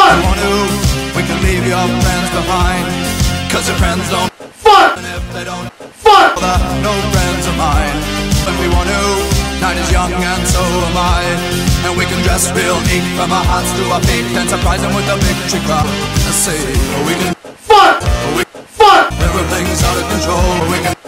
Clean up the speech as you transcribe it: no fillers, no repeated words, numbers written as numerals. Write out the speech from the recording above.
Fuck! If we want to, we can leave your friends behind, 'cause your friends don't fuck! And if they don't fuck, well, no friends of mine. When we want to, night is young and so am I, and we can dress real neat from our hearts to our feet and surprise them with a victory crowd. And say, we can fuck! Everything's out of control. We can